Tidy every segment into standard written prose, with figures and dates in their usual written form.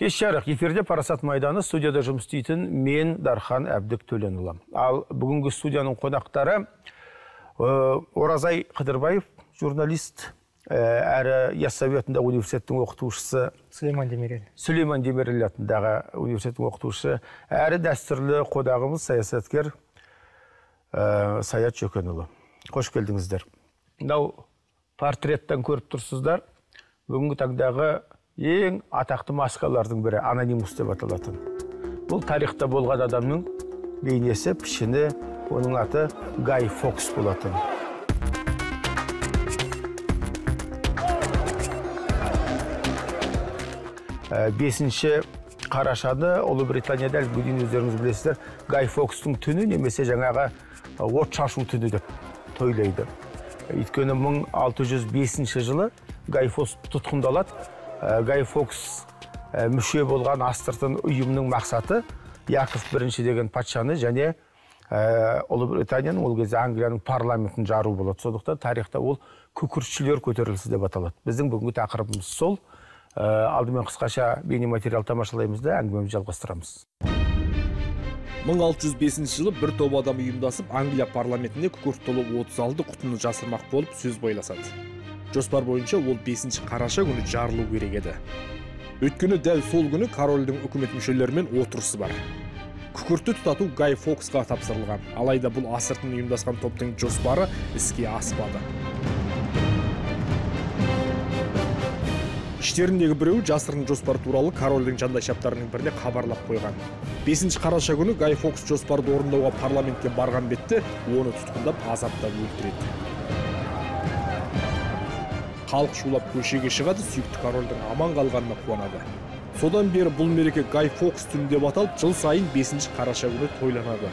Кеш жарық, эфирде Парасат майданы, студияда жұмыс істейтін мен Дархан Әбдік Төленұлы. Ал бүгінгі студияның қонақтары Оразай Қыдырбаев, журналист, әрі Яссауи атындағы университеттің оқытушысы, Сүлейман Демирел атындағы университеттің оқытушысы, әрі дәстүрлі қодағымыз саясаткер Саят Жөкенұлы. Қош келдіңіздер. Мынау портреттен көріп тұрсыздар, бүгінгі таңдағы ең атақты маскалардың бірі анонимус деп аталатын. Бұл тарихта болған адамның бейнесі, пішіні, оның аты Гай Фокс болатын. Бесінші қарашаны Ұлыбританияда бүгін өздеріңіз білесіздер, Гай Фокстың түні немесе жаңағы от шашу түні деп тойлайды. Өйткені 1605 жылы Гай Фокс тұтқындалады. Гай Фокс мүше болған астыртын ұйымның мақсаты Яков I деген патшаны және Ұлыбританияның, ол кезде Англияның парламентін жару болады. Сондықтан тарихта ол күкіртшілер көтерілісі деп аталады. Біздің бүгінгі тақырыбымыз сол. Алдымен қысқаша бейнематериал тамашалаймыз да әңгімемізді жалғастырамыз. 1605 жылы бір топ адам ұйымдасып Англия парламентіне күкірт толы 36 құтыны жасырмақ болып сөз байласады. Жоспар бойынша ол 5 қараша күні жарылу керек еді. Өйткені дәл сол күні корольдің үкімет мүшелерімен отырысы бар. Күкіртті тұтату Гай Фоксқа тапсырылған. Алайда бұл асыртын ұйымдасқан топтың жоспары іске аспады. Іштеріндегі біреуі жасырын жоспар туралы корольдің жандайшаптарының біріне хабарлап қойған. 5 қараша күні Гай Фокс жоспарды орындауға парламентке барған бетте оны тұтқындап азаптап өлтіреді. Халық шулап көшеге шығады, сүйікті корольдің аман қалғанына қуанады. Содан бері бұл мереке Гай Фокс түні деп аталып, жыл сайын 5 қараша күні тойланады.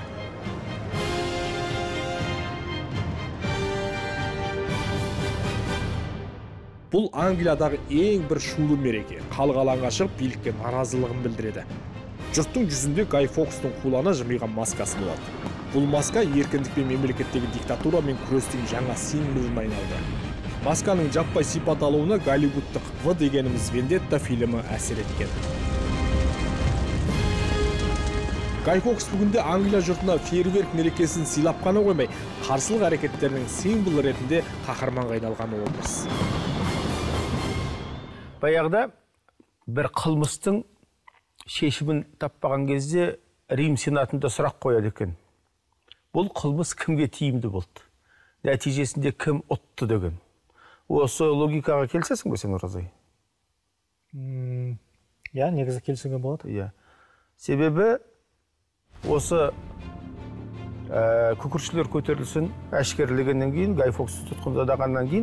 Бұл Англиядағы ең бір шулы мереке. Халық алаңға шығып, билікке наразылығын білдіреді. Жұрттың жүзінде Гай Фокстың қулана жымиған маскасы болады. Бұл маска еркіндік пен мемлекеттегі диктатура мен күрестің жаңа символына айналды. Масканың жаппай сипат алуына Голливудтық «В» дегеніміз «Вендетта» фильмі әсер еткен. Гай Фокс бүгінде Англия жұртына фейерверк мерекесін сыйлап қана қоймай, қарсылық әрекеттерінің символы ретінде қаһарманға айналған образ. Баяғыда бір қылмыстың шешімін таппаған кезде Рим сенатында сұрақ қояды екен. Бұл қылмыс кімге тиімді болды? Нәтижесінде кім ұтты деген. Осы логикаға келсесің бе сен, Оразай? Негізі келсуге болады. Себебі осы күкіртшілер көтерілісін әшкерелегеннен кейін, Гай Фоксты тұтқындағаннан кейін,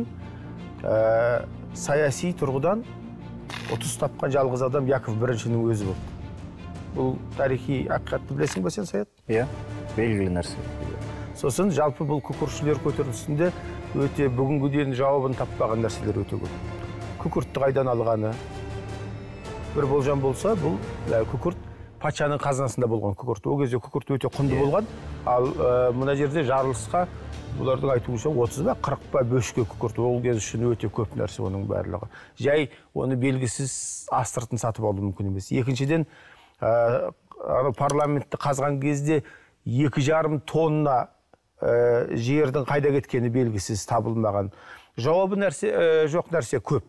саяси тұрғыдан ұтыс тапқан жалғыз адам Яков I-ның өзі болды. Бұл тарихи ақиқатты білесің бе сен, Саят? Белгілі нәрсе. Сосын жалпы бұл күкіртшілер көтерілісінде өте бүгінгі дейін жауабын таппаған нәрселер өте көп. Күкіртті қайдан алғаны бір болжам болса, бұл күкірт патшаның қазынасында болған күкірт. Ол кезде күкірт өте құнды болған, ал мына жерде жарылысқа бұлардың айтуынша 30 ба 40 ба бөшке күкірт. Ол кез үшін өте көп нәрсе оның барлығы. Жай оны белгісіз астыртын сатып алу мүмкін емес. Екіншіден, парламентті қазған кезде 2,5 тонна жердің қайда кеткені белгісіз табылмаған. Жауабы жоқ нәрсе көп.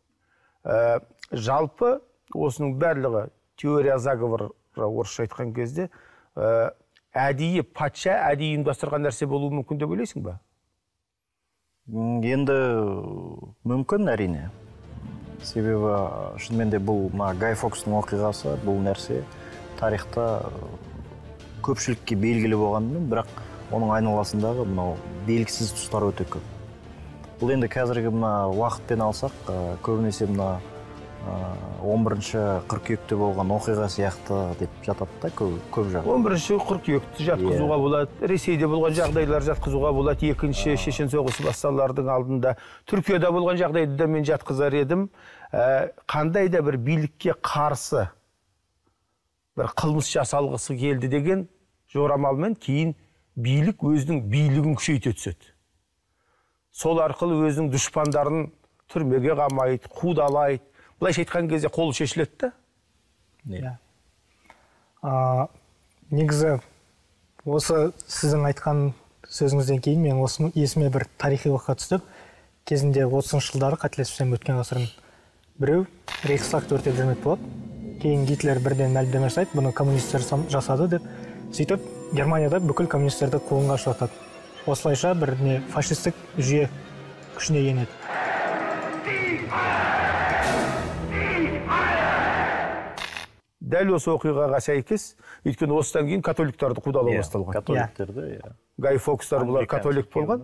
Жалпы осының барлығы теория заговор орысша айтқан кезде әдейі патша әдейі ұйымдастырған нәрсе болуы мүмкін деп ойлайсың ба? Енді мүмкін әрине. Себебі шынымен де бұл Гай Фокстың оқиғасы, бұл нәрсе тарихта көпшілікке белгілі болғанымен, бірақ оның айналасындағы белгісіз тұстар өте көп. Бұл енді қазіргі уақытпен алсақ, көбінесе 11-ші қыркүйекте болған оқиға сияқты деп жатады да көп жағдай. 11-ші қыркүйекті жатқызуға болады, Ресейде болған жағдайлар жатқызуға болады, екінші шешен соғысы басталардың алдында. Түркияда болған жағдайды да мен жатқызар едім. Қандай да бір билікке қарсы бір қылмыс жасалғысы келді деген жорамалмен кейін билік өзінің билігін күшейте түседі. Сол арқылы өзінің дұшпандарын түрмеге қамайды, қудалайды. Былайша айтқан кезде қолы шешіледі. Иә. Негізі осы сіздің айтқан сөзіңізден кейін мен осы есіме бір тарихи оқиға түсті. Кезінде 30-шы жылдары, қателеспесем, өткен ғасырдың біреу Рейхстагты өртеп жүрмек болады. Кейін Гитлер бірден мәлімдеме жасайды, бұны коммунистер жасады деп. Сөйтіп Германияда бүкіл коммунистерді қуғынға ұшыратады. Осылайша бір фашистік жүйе күшіне енеді. Дәл осы оқиғаға сәйкес, өйткені осыдан кейін католиктарды қудалау басталған. Католиктерді, Гай Фокстар бұлар католик болған.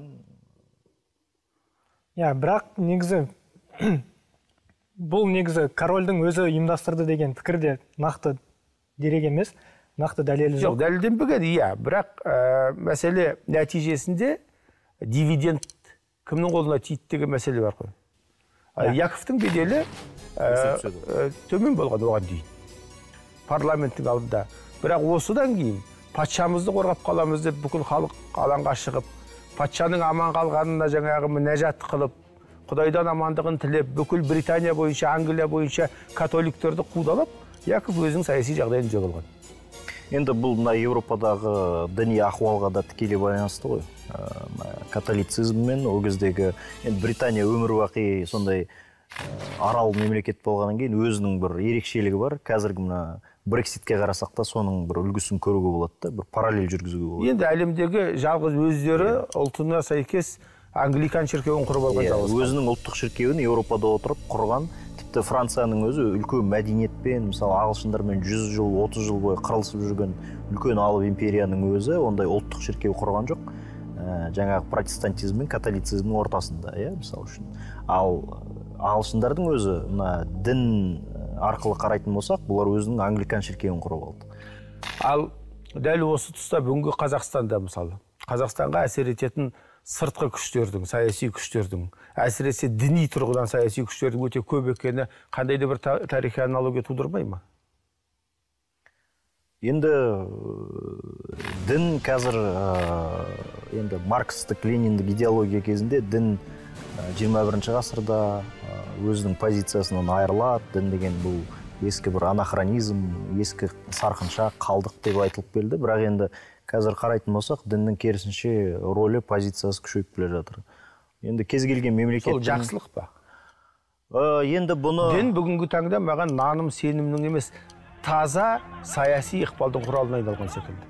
Бірақ негізі бұл негізі корольдің өзі ұйымдастырды деген пікірде нақты дерек емес, нақты дәлелі жоқ. Дәлелденбеген, бірақ мәселе нәтижесінде дивиденд кімнің қолына тиді деген мәселе бар ғой. Яковтың беделі төмен болған оған дейін. Парламенттің алдында. Бірақ осыдан кейін патшамызды қорғап қаламыз деп бүкіл халық алаңға шығып, патшаның аман қалғанына жаңағы мінәжат қылып, Құдайдан амандығын тілеп, бүкіл Британия бойынша, Англия бойынша католиктерді қудалап, Яков өзінің саяси жағдайын түзеп алған. Енді бұл мына Европадағы діни ахуалға да тікелей байланысты ғой. Католицизммен ол кездегі Британия өмірбақи сондай арал мемлекет болғаннан кейін өзінің бір ерекшелігі бар. Қазіргі мына Брекситке қарасақ та соның бір үлгісін көруге болады да, бір параллель жүргізуге болады. Енді әлемдегі жалғыз өздері ұлтына сәйкес Англикан шіркеуін құрып алған жалғыз. Өзінің ұлттық шіркеуін Еуропада отырып құрған, тіпті Францияның өзі үлкен мәдениетпен, мысалы ағылшындармен 100 жыл, 30 жыл бойы қырылысып жүрген үлкен алып империяның өзі ондай ұлттық шіркеу құрған жоқ. Жаңағы протестантизм мен католицизмнің ортасында, мысалы үшін. Ал ағылшындардың өзі мына дін арқылы қарайтын болсақ, бұлар өзінің англикан шіркеуін құрып алды. Ал дәл осы тұста бүгінгі Қазақстанда мысалы, Қазақстанға әсер ететін сыртқы күштердің, саяси күштердің, әсіресе діни тұрғыдан саяси күштердің өте көп екені қандай да бір тарихи аналогия тудырмай ма? Енді дін қазір енді маркстік лениндік идеология кезінде дін 21-ші ғасырда өзінің позициясынан айырылады. Дін деген бұл ескі бір анахронизм, ескі сарқыншақ, қалдық деп айтылып келді. Бірақ енді қазір қарайтын болсақ, діннің керісінше рөлі, позициясы күшейіп келе жатыр. Енді кез келген мемлекет. Сол жақсылық па? Енді бұны дін бүгінгі таңда маған наным сенімнің емес, таза саяси ықпалдың құралына айналған секілді.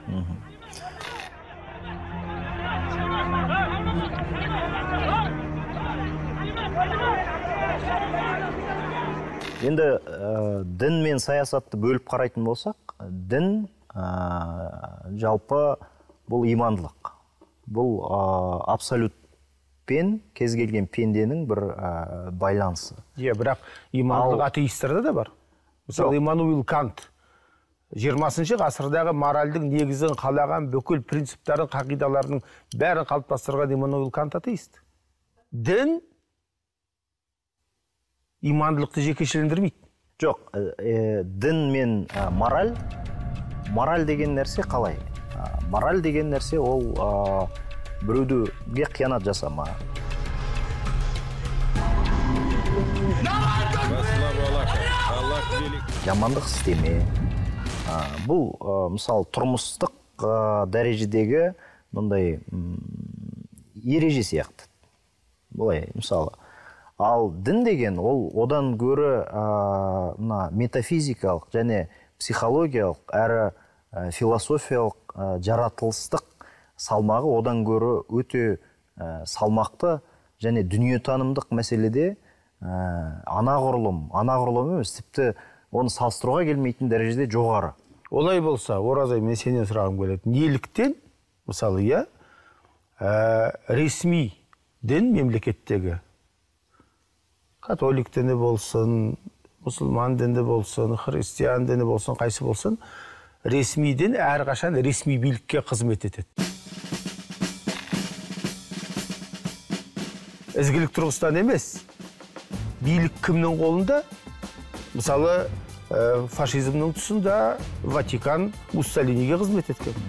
Енді дін мен саясатты бөліп қарайтын болсақ, дін жалпы бұл имандылық. Бұл абсолютпен кез келген пенденің бір байланысы. Бірақ имандылық атеистерде де бар. Мысалы, Иммануил Кант 20-шы ғасырдағы моральдың негізін қалаған бүкіл принциптарын, қағидаларының бәрін қалыптастырған Иммануил Кант атеист. Дін имандылықты жекешелендірмейді. Жоқ, дін мен мораль деген нәрсе қалай? Мораль деген нәрсе ол біреуге қиянат жасама. Жамандық істеме. Бұл мысалы тұрмыстық дәрежедегі мындай ереже сияқты. Бұлай, мысалы. Ал дін деген ол одан гөрі метафизикалық және психологиялық әрі философиялық жаратылыстық салмағы одан гөрі өте салмақты және дүниетанымдық мәселеде анағұрлым емес, тіпті оны салыстыруға келмейтін дәрежеде жоғары. Олай болса, Оразай, мен сенен сұрағым келеді. Неліктен, мысалы, ресми дін мемлекеттегі католик діні болсын, мұсылман діні болсын, христиан діні болсын, қайсы болсын, ресми дін әрқашан ресми билікке қызмет етеді. Ізгілік тұрғысынан емес, билік кімнің қолында? Мысалы, фашизмнің тұсында Ватикан Муссолиниге қызмет еткен.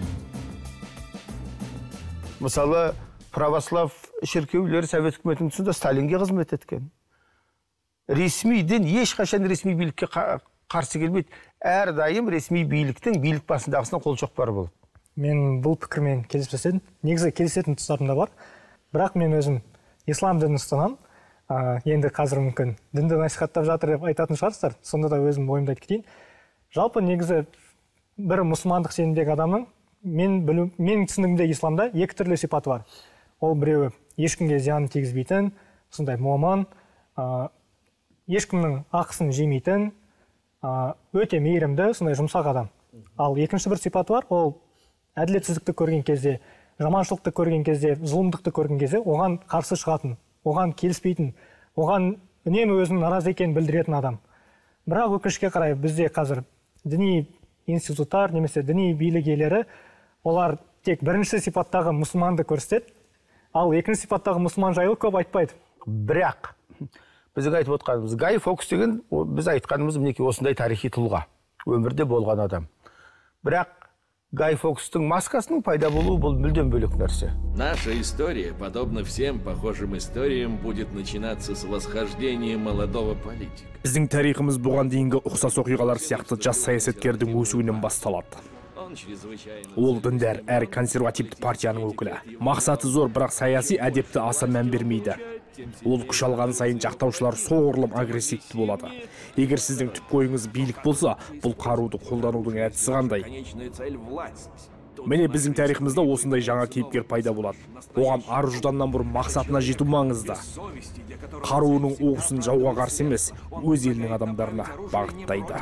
Мысалы, православ шіркеулер Совет үкіметінің тұсында Сталинге қызмет еткен. Ресми дін ешқашан ресми билікке қарсы келмейді. Әрдайым ресми биліктің билік басындағысына қол шоқпары болады. Мен бұл пікірмен келіспесем, негізі келісетін тұстарым да бар. Бірақ мен өзім ислам дінін ұстанамын. Енді қазір мүмкін дінді насихаттап жатыр деп айтатын шығарсыздар. Сонда да өзім ойымды айтып кетейін. Жалпы негізі бір мұсылмандық сенімдегі адамның менің түсінігімдегі исламда екі түрлі сипаты бар. Ол біреуі ешкімге зиянын тигізбейтін, сондай момын, ешкімнің ақысын жемейтін, өте мейірімді, сондай жұмсақ адам. Ал екінші бір сипаты бар, ол әділетсіздікті көрген кезде, жаманшылықты көрген кезде, зұлымдықты көрген кезде оған қарсы шығатын, оған келіспейтін, оған үнемі өзінің наразы екенін білдіретін адам. Бірақ өкінішке қарай бізде қазір діни институттар немесе діни билік иелері олар тек бірінші сипаттағы мұсылманды көрсетеді, ал екінші сипаттағы мұсылман жайлы көп айтпайды. Бірақ біздің айтып отқанымыз Гай Фокс деген біз айтқанымыз мінекей осындай тарихи тұлға, өмірде болған адам. Бірақ Гай Фокстың маскасының пайда болуы бұл мүлдем бөлек нәрсе. Наша история, подобно всем похожим историям, будет начинаться с восхождения молодого политика. Біздің тарихымыз бұған дейінгі ұқсас оқиғалар сияқты жас саясаткердің өсуінен басталады. Ол діндар әр консервативті партияның өкілі. Мақсаты зор, бірақ саяси әдепті аса мән бермейді. Ол күш алған сайын жақтаушылар соғұрлым агрессивті болады. Егер сіздің түп ойыңыз билік болса, бұл қаруды қолданудың әдісі қандай? Міне біздің тарихымызда осындай жаңа кейіпкер пайда болады. Оған ар-ұжданнан бұрын мақсатына жету маңызды. Қаруының оғысын жауға қарсы емес, өз елінің адамдарына бағыттайды.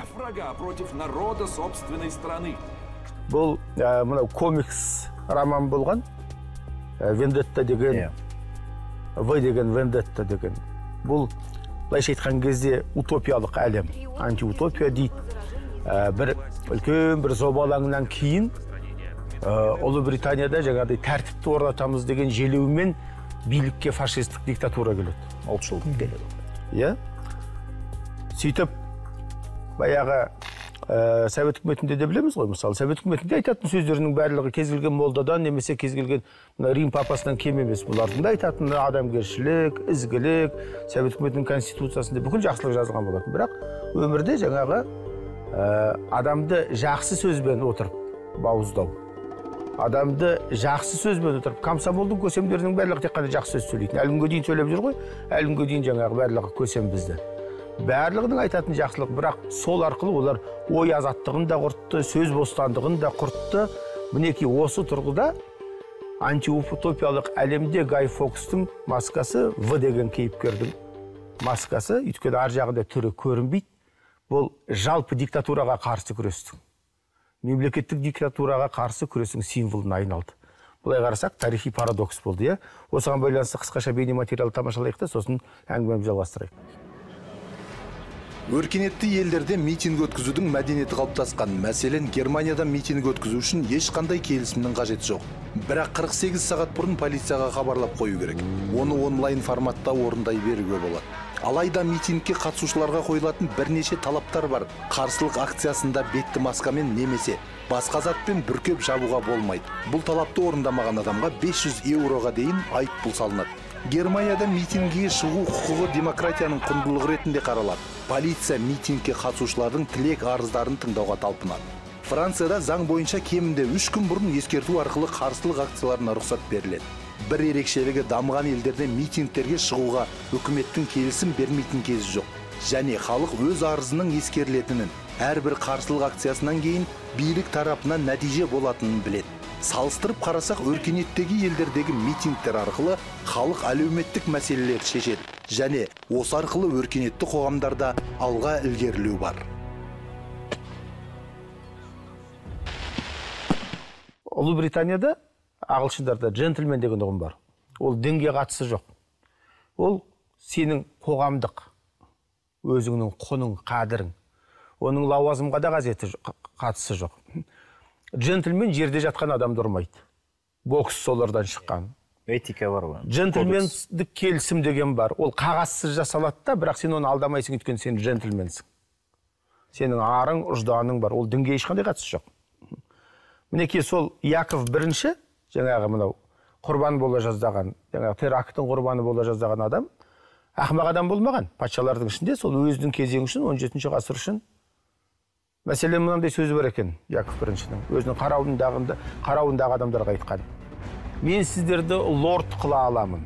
Бұл мынау комикс роман болған, Вендетта деген, В деген Вендетта деген. Бұл былайша айтқан кезде утопиялық әлем, антиутопия дейді. Бір үлкен бір зобалаңнан кейін Ұлыбританияда жаңағыдай тәртіпті орнатамыз деген желеумен билікке фашистік диктатура келеді. Ұлтшылдық келеді. Иә? Сөйтіп баяғы Совет үкіметінде де білеміз ғой, мысалы Совет үкіметінде айтатын сөздерінің барлығы кез келген молдадан немесе кез келген Рим папасынан кем емес. Бұлардың да айтатын адамгершілік, ізгілік, Совет үкіметінің конституциясында бүкіл жақсылық жазылған болатын. Бірақ өмірде жаңағы адамды жақсы сөзбен отырып бауыздау, адамды жақсы сөзбен отырып, комсомолдың көсемдерінің барлығы тек қана жақсы сөз сөйлейтін. Әлі күнге дейін сөйлеп жүр ғой, әлі күнге дейін жаңағы барлығы көсем бізді. Барлығының айтатын жақсылық, бірақ сол арқылы олар ой азаттығын да құртты, сөз бостандығын да құртты. Мінекей осы тұрғыда антиутопиялық әлемде Гай Фокстың маскасы, В деген кейіпкердің маскасы, өйткені ар жағында түрі көрінбейді. Бұл жалпы диктатураға қарсы күрестің, мемлекеттік диктатураға қарсы күрестің символына айналды. Бұлай қарасақ, тарихи парадокс болды, иә? Осыған байланысты қысқаша бейнематериал тамашалайық та, сосын әңгімемізді жалғастырайық. Өркениетті елдерде митинг өткізудің мәдениеті қалыптасқан. Мәселен, Германияда митинг өткізу үшін ешқандай келісімнің қажеті жоқ. Бірақ 48 сағат бұрын полицияға хабарлап қою керек. Оны онлайн форматта орындай беруге болады. Алайда митингке қатысушыларға қойылатын бірнеше талаптар бар. Қарсылық акциясында бетті маскамен немесе басқа затпен бүркеп жабуға болмайды. Бұл талапты орындамаған адамға 500 еуроға дейін айыппұл салынады. Германияда митингіге шығу құқығы демократияның құндылығы ретінде қаралады. Полиция митингке қатысушылардың тілек арыздарын тыңдауға талпынады. Францияда заң бойынша кемінде 3 күн бұрын ескерту арқылы қарсылық акцияларына рұқсат беріледі. Бір ерекшелігі дамыған елдерде митингтерге шығуға үкіметтің келісім бермейтін кезі жоқ. Және халық өз арызының ескерілетінін, әрбір қарсылық акциясынан кейін билік тарапынан нәтиже болатынын біледі. Салыстырып қарасақ, өркениеттегі елдердегі митингтер арқылы халық әлеуметтік мәселелер шешеді. Және осы арқылы өркениетті қоғамдарда алға ілгерілеу бар. Ұлыбританияда, ағылшындарда джентльмен деген ұғым бар. Ол дінге қатысы жоқ. Ол сенің қоғамдық, өзіңнің құның, қадірің. Оның лауазымға да қатысы жоқ. Джентльмен жерде жатқан адамды ұрмайды. Бокс солардан шыққан. Этика бар ғой. Джентльмендік келісім деген бар. Ол қағазсыз жасалады да, бірақ сен оны алдамайсың, өйткені сен джентльменсің. Сенің арың, ұжданың бар. Ол дінге ешқандай қатысы жоқ. Мінекей сол Яков бірінші, жаңағы мынау құрбан бола жаздаған, жаңағы теракттың құрбаны бола жаздаған адам, ақымақ адам болмаған. Патшалардың ішінде сол өзінің кезеңі үшін 17 ғасыр үшін Мәселен, мынандай сөзі бар екен Яков біріншінің, өзінің қарауындағы адамдарға айтқан. Мен сіздерді лорд қыла аламын.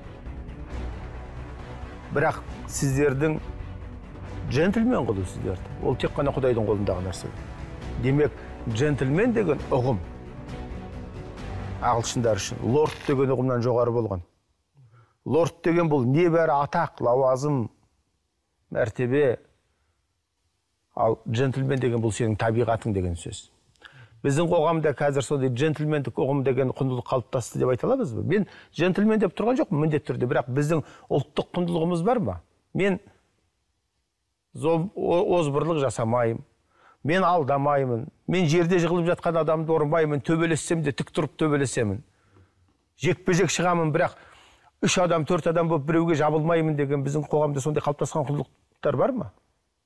Бірақ сіздердің джентльмен қылу сіздерді. Ол тек қана Құдайдың қолындағы нәрсе. Демек, джентльмен деген ұғым ағылшындар үшін лорд деген ұғымнан жоғары болған. Лорд деген бұл небәрі атақ, лауазым, мәртебе. Ал джентльмен деген бұл сенің табиғатың деген сөз. Біздің қоғамда қазір сондай джентльмендік ұғым деген құндылық қалыптасты деп айта аламыз ба? Мен джентльмен деп тұрған жоқпын міндетті түрде, бірақ біздің ұлттық құндылығымыз бар ма? Мен озбырлық жасамаймын, мен алдамаймын, мен жерде жығылып жатқан адамды ұрмаймын, төбелессем де тік тұрып төбелесемін. Жекпе-жек шығамын, бірақ 3 адам, 4 адам болып біреуге жабылмаймын деген біздің қоғамда сондай қалыптасқан құндылықтар бар ма?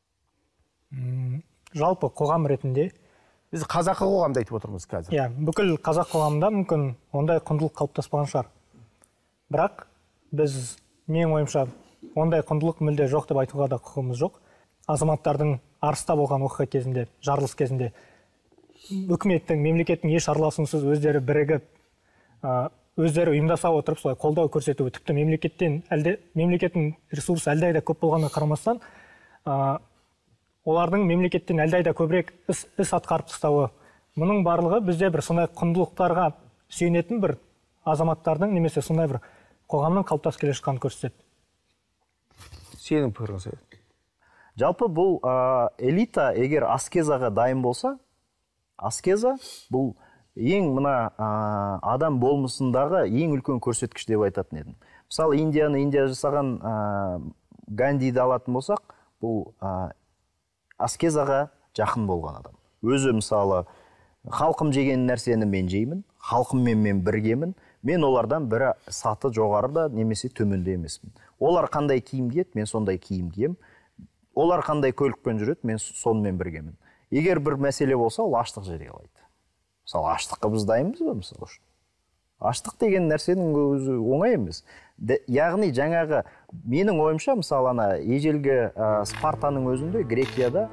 Жалпы қоғам ретінде біз қазақы қоғамда айтып отырмыз қазір. Иә, бүкіл қазақ қоғамында мүмкін ондай құндылық қалыптаспаған шығар. Бірақ біз, менің ойымша, ондай құндылық мүлде жоқ деп айтуға да құқығымыз жоқ. Азаматтардың арыста болған оқиға кезінде, жарылыс кезінде үкіметтің, мемлекеттің еш араласуынсыз өздері бірігіп, өздері ұйымдаса отырып, солай қолдау көрсетуі, тіпті мемлекеттің ресурсы әлдайда көп болғанына қарамастан, олардың мемлекеттен әлдайда көбірек іс атқарып тастауы. Мұның барлығы бізде бір сондай құндылықтарға сүйенетін бір азаматтардың немесе сондай бір қоғамның қалыптасып келе жатқанын көрсетеді. Сенің пікірің Саят? Жалпы бұл элита егер аскезаға дайын болса, аскеза бұл ең мына адам болмысындағы ең үлкен көрсеткіш деп айтатын едім. Мысалы, Индия жасаған Гандиді алатын болсақ, бұл аскезаға жақын болған адам. Өзі мысалы, халқым жеген нәрсені мен жеймін, халқыммен мен біргемін, мен олардан бірі саты жоғарыда немесе төменде емеспін. Олар қандай киім киеді, мен сондай киім кием. Олар қандай көлікпен жүреді, мен сонымен біргемін. Егер бір мәселе болса, ол аштық жариялайды. Мысалы, аштыққа біз дайынбыз ба мысалы үшін? Аштық деген нәрсенің өзі оңай емес. Яғни жаңағы менің ойымша, мысалы, ежелгі Спартаның өзінде, Грекияда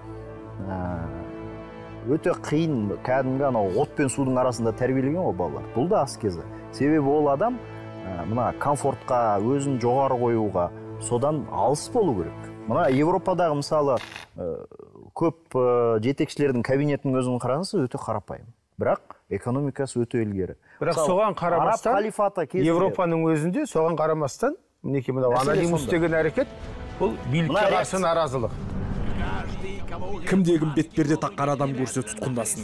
өте қиын, кәдімгі от пен судың арасында тәрбиелеген ғой балалар. Бұл да аскеза. Себебі ол адам мына комфортқа, өзін жоғары қоюға, содан алыс болу керек. Мына Европадағы мысалы көп жетекшілердің кабинетінің өзін қараңыз, өте қарапайым. Бірақ экономикасы өте ілгері. Бірақ соған қарамастан, Европаның өзінде соған қарамастан, мінекей мынау анонимус деген әрекет, бұл билікке қарсы наразылық. Кімде-кім бетперде таққан адам көрсе тұтқындасын.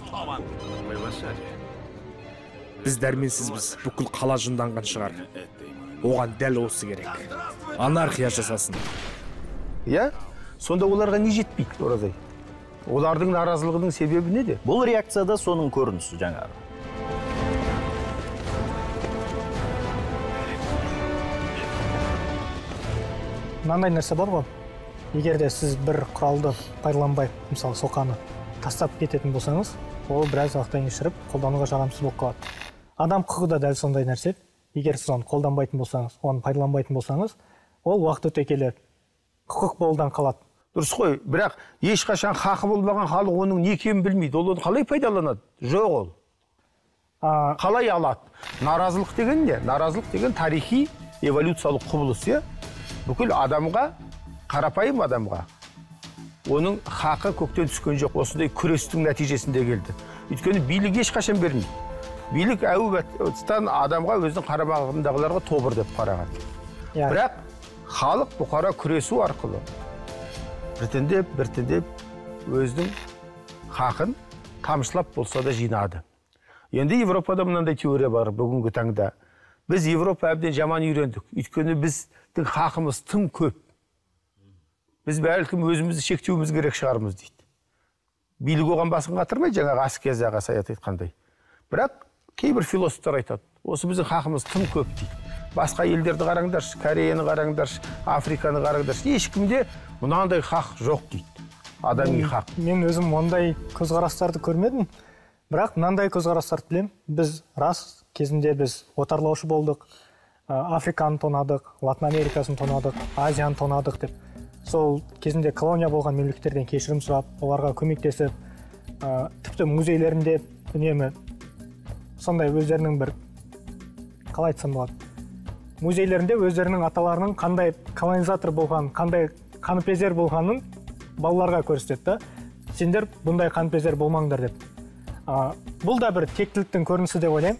Біз дәрменсізбіз, бүкіл қала жынданған шығар. Оған дәл осы керек. Анархия жасасын. Иә? Сонда оларға не жетпейді, Оразай? Олардың наразылығының себебі неде? Бұл реакцияда соның көрінісі жаңағы. Мынандай нәрсе бар ғой. Егер де сіз бір құралды пайдаланбай, мысалы соқаны тастап кететін болсаңыз, ол біраз уақыттан кешіріп қолдануға жарамсыз болып қалады. Адам құқығы да дәл сондай нәрсе. Егер сіз оны қолданбайтын болсаңыз, оны пайдаланбайтын болсаңыз, ол уақыт өте келе құқық болудан қалады. Дұрыс қой, бірақ ешқашан хақы болмаған халық оның не екенін білмейді. Ол оны қалай пайдаланады? Жоқ ол. Қалай алады? Наразылық деген не? Наразылық деген тарихи эволюциялық құбылыс, иә? Бүкіл адамға, қарапайым адамға оның хақы көктен түскен жоқ. Осындай күрестің нәтижесінде келді. Өйткені билік ешқашан бермейді. Билік әуестен адамға өзінің қарамағындағыларға тобыр деп қараған. Бірақ халық бұқара күресу арқылы біртіндеп өзінің хақын тамшылап болса да жинады. Енді Европада мынандай теория бар бүгінгі таңда. Біз Европа әбден жаман үйрендік. Өйткені біздің хақымыз тым көп. Біз бәлкім өзімізді шектеуіміз керек шығармыз дейді. Билік оған басын қатырмайды, жаңағы аскезаға Саят айтқандай. Бірақ кейбір философтар айтады, осы біздің хақымыз тым көп дейді. Басқа елдерді қараңдаршы, Кореяны қараңдаршы, Африканы қараңдаршы. Ешкімде мұнандай хақ жоқ дейді. Адами хақ. Мен өзім ондай көзқарастарды көрмедім. Бірақ мынандай көзқарастарды білем. Біз рас кезінде біз отарлаушы болдық. Африканы тонадық, Латын Америкасын тонадық, Азияны тонадық деп. Сол кезінде колония болған мемлекеттерден кешірім сұрап, оларға көмектесіп, тіпті музейлерінде үнемі сондай өздерінің бір, қалай айтсам болады, музейлерінде өздерінің аталарының қандай колонизатор болғанын, қандай қаныпезер болғанын балаларға көрсетеді. Сендер бұндай қаныпезер болмаңдар деп. Бұл да бір тектіліктің көрінісі деп ойлаймын.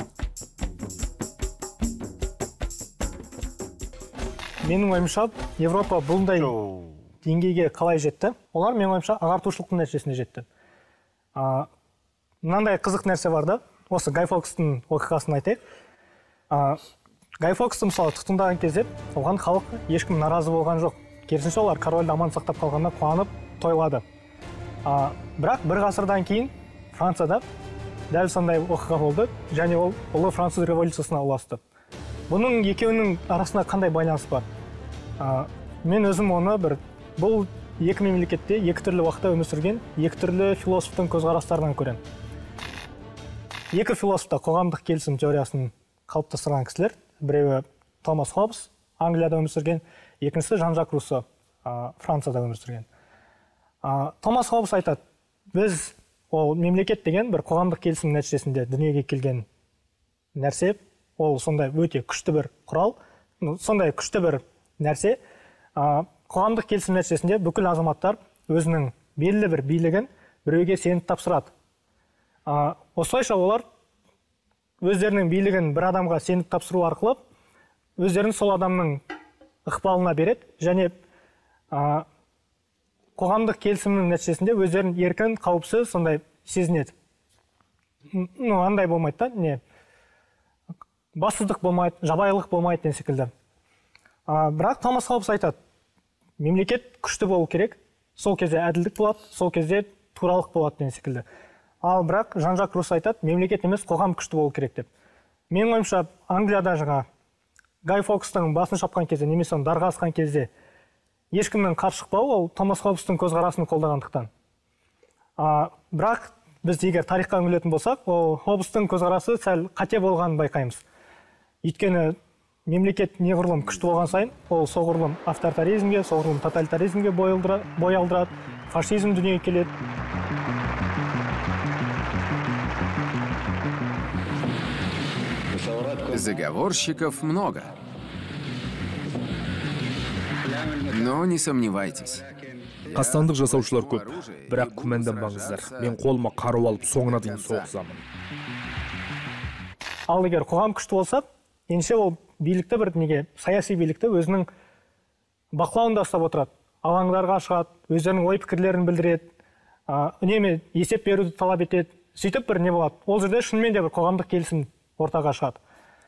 Менің ойымша, Европа бұндай деңгейге қалай жетті? Олар менің ойымша ағартушылықтың нәтижесіне жетті. Мынандай қызық нәрсе бар да, осы Гай Фокстың оқиғасын айтайық. Гай Фоксты мысалы тұтқындаған кезде оған халық ешкім наразы болған жоқ. Керісінше олар корольді аман сақтап қалғанына қуанып тойлады. Бірақ бір ғасырдан кейін Францияда дәл сондай оқиға болды, және ол ұлы француз революциясына ұласты. Бұның екеуінің арасында қандай байланыс бар? Мен өзім оны бұл екі мемлекетте екі түрлі уақытта өмір сүрген екі түрлі философтың көзқарастарынан көремін. Екі философ та қоғамдық келісім теориясын қалыптастырған кісілер. Біреуі Томас Хоббс, Англияда өмір сүрген, екіншісі Жан-Жак Руссо, Францияда өмір сүрген. Томас Хоббс айтады, біз ол мемлекет деген бір қоғамдық келісім нәтижесінде дүниеге келген нәрсе, ол сондай өте күшті бір құрал, сондай күшті бір нәрсе. Қоғамдық келісім нәтижесінде бүкіл азаматтар өзінің белгілі бір билігін біреуге сеніп тапсырады. Осылайша олар өздерінің билігін бір адамға сеніп тапсыру арқылы өздерін сол адамның ықпалына береді, және қоғамдық келісімнің нәтижесінде өздерін еркін, қауіпсіз сондай сезінеді. Андай болмайды да, бассыздық болмайды, жабайылық болмайды деген секілді. Бірақ Томас Хоббс айтады, мемлекет күшті болу керек, сол кезде әділдік болады, сол кезде туралық болады деген секілді. Ал бірақ Жан-Жак Руссо айтады, мемлекет емес, қоғам күшті болу керек деп. Менің ойымша, Англияда Гай Фокстың басын шапқан кезде, немесе оны дарға асқан кезде ешкімнің қарсы шықпауы, ол Томас Хоббстың көзқарасын қолдағандықтан. Бірақ біз егер тарихқа үңілетін болсақ, ол Хоббстың көзқарасы сәл қате болғанын байқаймыз. Өйткені мемлекет неғұрлым күшті болған сайын, ол соғұрлым авторитаризмге, соғұрлым тоталитаризмге бой алдырады, фашизм дүниеге келеді. Заговорщиков много. Но не сомневайтесь. Қастандық жасаушылар көп, бірақ күмәнданбаңыздар. Мен қолыма қару алып, соңына дейін соғысамын. Ал егер қоғам күшті болса, ендеше ол билікті саяси билікті өзінің бақылауында ұстап отырады. Алаңдарға шығады, өздерінің ой пікірлерін білдіреді, үнемі есеп беруді талап етеді. Сөйтіп не болады? Ол жерде шынымен де бір қоғамдық келісім ортаға шығады.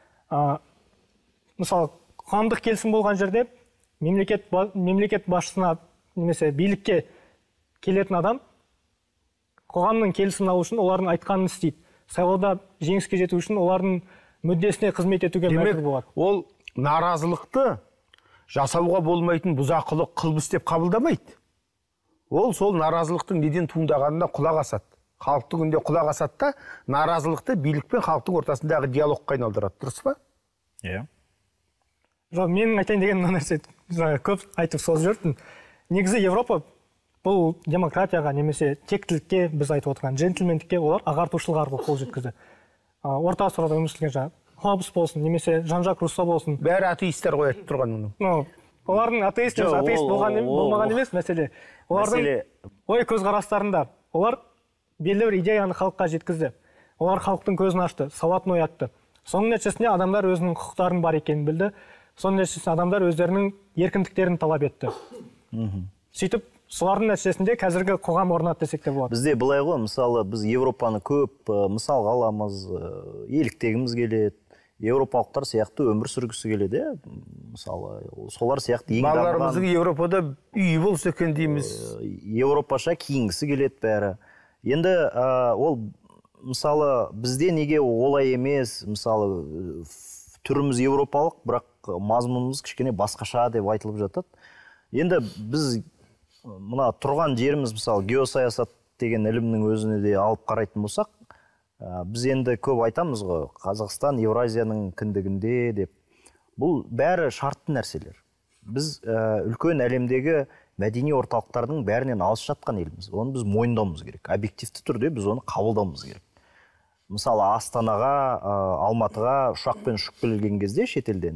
Мысалы, қоғамдық келісім болған жерде мемлекет басшысына немесе билікке келетін адам қоғамның келісімін алу үшін олардың айтқанын істейді. Сайлауда жеңіске жету үшін олардың мүддесіне қызмет етуге мәжбүр болады. Ол наразылықты жасауға болмайтын бұзақылық, қылмыс деп қабылдамайды. Ол сол наразылықтың неден туындағанына құлақ асады. Халықтың үніне құлақ асады да, наразылықты билік пен халықтың ортасындағы диалогқа айналдырады. Дұрыс па? Иә. Жоқ, менің айтайын деген мына нәрсе көп айтып созып жүрдім. Негізі Европа бұл демократияға немесе тектілікке, біз айтып отырған джентльмендікке олар ағартушылық арқылы қол жеткізді. Орта ғасырда өмір сүрген Хоббс болсын, немесе Жан-Жак Руссо болсын. Бәрі атеисттер ғой айтып тұрған мұны. Олардың атеист болмаған емес мәселе. Олардың ой көзқарастарында олар белгілі бір идеяны халыққа жеткізді. Олар халықтың көзін ашты, сауатын оятты. Соның нәтижесінде адамдар өзінің құқықтарын бар екенін білді. Соның нәтижесінде адамдар өздерінің еркіндіктерін талап етті. Сөйтіп, солардың нәтижесінде қазіргі қоғам орнады десек те болады. Бізде былай ғой, мысалы, біз Европаны көп мысалға аламыз, еліктегіміз келеді. Европалықтар сияқты өмір сүргісі келеді, мысалы, солар сияқты ең дамыған. Балаларымыздың Европада үйі болса екен дейміз. Европаша киінгісі келеді бәрі. Енді ол, мысалы, бізде неге олай емес, мысалы, түріміз европалық, бірақ мазмұнымыз кішкене басқаша деп айтылып жатады. Енді біз мына тұрған жеріміз, мысалы, геосаясат деген ілімнің өзіне де алып қарайтын болсақ, біз енді көп айтамыз ғой, Қазақстан Евразияның кіндігінде деп. Бұл бәрі шартты нәрселер. Біз үлкен әлемдегі мәдени орталықтардың бәрінен алыс жатқан елміз. Оны біз мойындауымыз керек. Объективті түрде біз оны қабылдауымыз керек. Мысалы, Астанаға, Алматыға ұшақпен ұшып келген кезде шетелден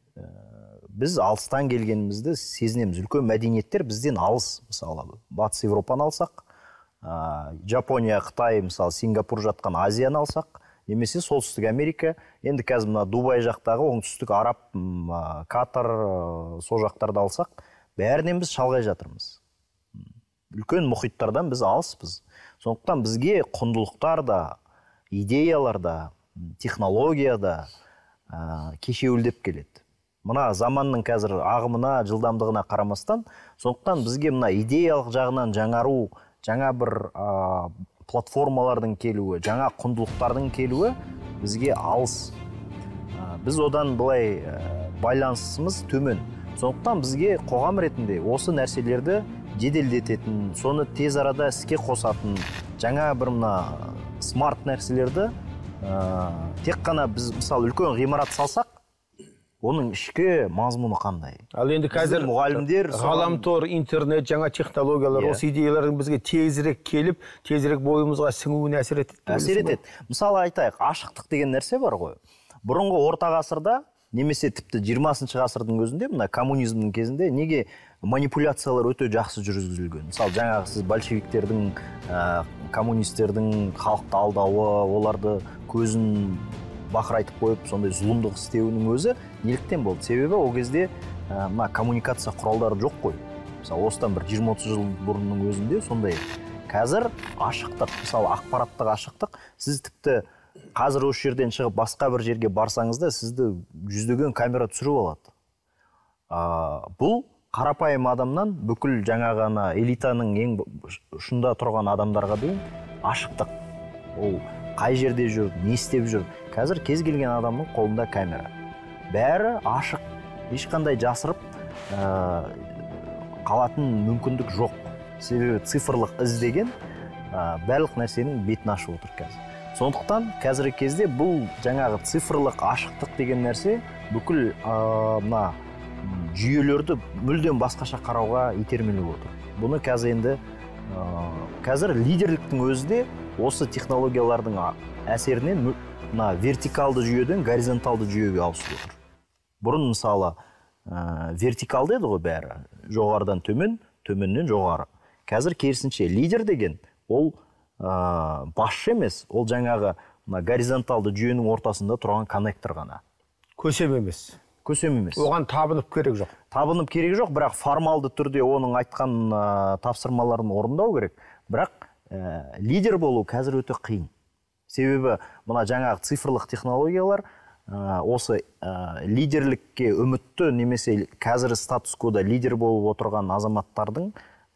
біз алыстан келгенімізді сезінеміз. Үлкен мәдениеттер бізден алыс. Мысалы, Батыс Европаны алсақ, Жапония, Қытай, мысалы, Сингапур жатқан Азияны алсақ, немесе Солтүстік Америка, енді қазір мына Дубай жақтағы, оңтүстік Араб, Катар, сол жақтарды алсақ, бәрінен біз шалғай жатырмыз. Үлкен мұхиттардан біз алыспыз. Сондықтан бізге құндылықтар да, идеялар да, технология да кешеуілдеп келеді. Мына заманның қазір ағымына, жылдамдығына қарамастан, сондықтан бізге мына идеялық жағынан жаңару, жаңа бір платформалардың келуі, жаңа құндылықтардың келуі бізге алыс. Біз одан былай байланысымыз төмен. Сондықтан бізге қоғам ретінде осы нәрселерді жеделдететін, соны тез арада іске қосатын, жаңа бір мына смарт нәрселерді тек қана біз мысалы үлкен ғимарат салсақ, оның ішкі мазмұны қандай? Ал енді қазір мұғалімдер, ғаламтор, интернет, жаңа технологиялар, осы идеялардың бізге тезірек келіп, тезірек бойымызға сіңуіне әсер етеді. Әсер етеді. Мысалы айтайық, ашықтық деген нәрсе бар ғой. Бұрынғы орта ғасырда, немесе тіпті 20-шы ғасырдың өзінде, мына коммунизмнің кезінде неге манипуляциялар өте жақсы жүргізілген? Мысалы, жаңағы сіз большевиктердің, коммунистердің халықты алдауы, оларды көзін бақырайтып қойып, сондай зұлымдық істеуінің өзі неліктен болды? Себебі ол кезде мына коммуникация құралдары жоқ қой. Мысалы, осыдан бір 20-30 жыл бұрынның өзінде сондай. Қазір ашықтық, мысалы, ақпараттық ашықтық, сіз тіпті қазір осы жерден шығып басқа бір жерге барсаңыз да сізді жүздеген камера түсіріп алады. Бұл қарапайым адамнан бүкіл жаңағы элитаның ең ұшында тұрған адамдарға дейін ашықтық. Ол қай жерде жүр, не істеп жүр. Қазір кез келген адамның қолында камера. Бәрі ашық, ешқандай жасырып қалатын мүмкіндік жоқ. Себебі цифрлық із деген барлық нәрсенің бетін ашып отыр қазір. Сондықтан қазіргі кезде бұл жаңағы цифрлық ашықтық деген нәрсе бүкіл мына жүйелерді мүлдем басқаша қарауға итермелеп отыр. Бұны қазір лидерліктің өзі де осы технологиялардың әсерінен мына вертикалды жүйеден горизонталды жүйеге ауысып отыр. Бұрын мысалы вертикалды еді ғой бәрі, жоғарыдан төмен, төменнен жоғары. Қазір керісінше лидер деген ол басшы емес, ол жаңағы горизонталды жүйенің ортасында тұрған коннектор ғана. Көсем емес. Көсем емес. Оған табынып керек жоқ. Табынып керек жоқ, бірақ формалды түрде оның айтқан тапсырмаларын орындау керек. Бірақ лидер болу қазір өте қиын. Себебі мына жаңағы цифрлық технологиялар осы лидерлікке үмітті немесе қазір статус-кода лидер болып отырған азаматтардың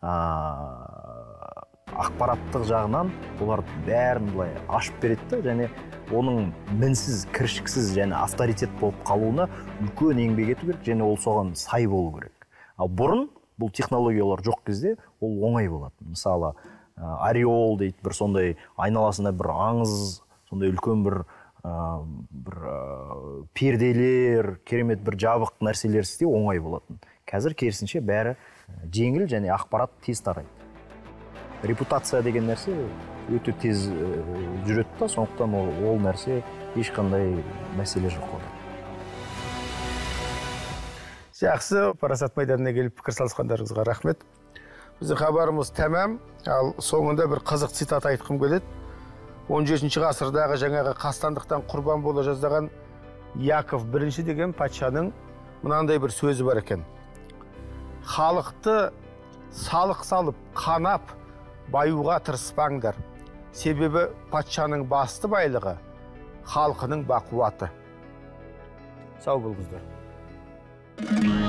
ақпараттық жағынан олар бәрін былай ашып береді, және оның мінсіз, кіршіксіз және авторитет болып қалуына үлкен еңбек ету керек, және ол соған сай болу керек. Ал бұрын бұл технологиялар жоқ кезде ол оңай болады. Мысалы, ореол дейді, бір сондай айналасында бір аңыз, сондай үлкен бір перделер, керемет бір жабық нәрселер істеу оңай болатын. Қазір керісінше бәрі жеңіл және ақпарат тез тарайды. Репутация деген нәрсе өте тез жүреді да, сондықтан ол нәрсе ешқандай мәселе жоқ қой. Жақсы, парасат майданына келіп пікір салысқандарыңызға рахмет. Біздің хабарымыз тәмам, ал соңында бір қызық цитат айтқым келеді. 17 ғасырдағы жаңағы қастандықтан құрбан бола жаздаған Яков I деген патшаның мынандай бір сөзі бар екен. Халықты салық салып, қанап, баюға тырыспаңдар. Себебі патшаның басты байлығы халқының бақуаты. Сау болыңыздар.